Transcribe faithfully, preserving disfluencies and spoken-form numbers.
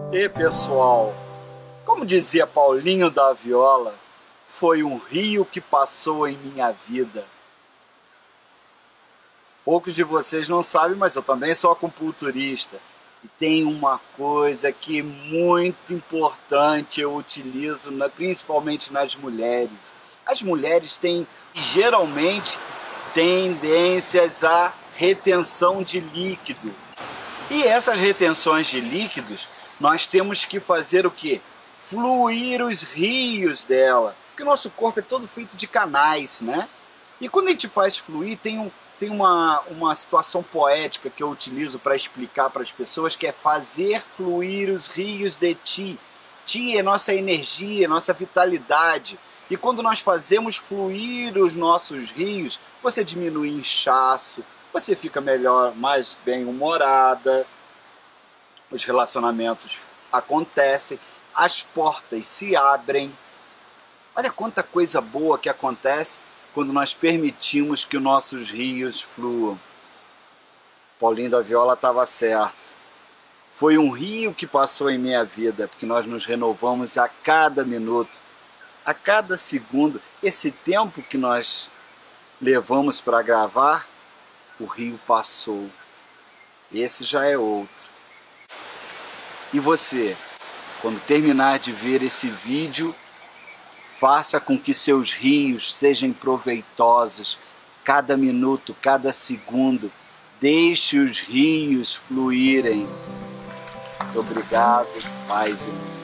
E pessoal, como dizia Paulinho da Viola, foi um rio que passou em minha vida. Poucos de vocês não sabem, mas eu também sou acupunturista. E tem uma coisa que é muito importante, eu utilizo na, principalmente nas mulheres. As mulheres têm geralmente tendências à retenção de líquido. E essas retenções de líquidos, nós temos que fazer o quê? Fluir os rios dela. Porque o nosso corpo é todo feito de canais, né? E quando a gente faz fluir, tem, um, tem uma, uma situação poética que eu utilizo para explicar para as pessoas, que é fazer fluir os rios de ti. Ti é nossa energia, nossa vitalidade. E quando nós fazemos fluir os nossos rios, você diminui inchaço, você fica melhor, mais bem-humorada, os relacionamentos acontecem, as portas se abrem. Olha quanta coisa boa que acontece quando nós permitimos que os nossos rios fluam. Paulinho da Viola estava certo. Foi um rio que passou em minha vida, porque nós nos renovamos a cada minuto, a cada segundo. Esse tempo que nós levamos para gravar, o rio passou. Esse já é outro. E você, quando terminar de ver esse vídeo, faça com que seus rios sejam proveitosos. Cada minuto, cada segundo, deixe os rios fluírem. Muito obrigado, paz e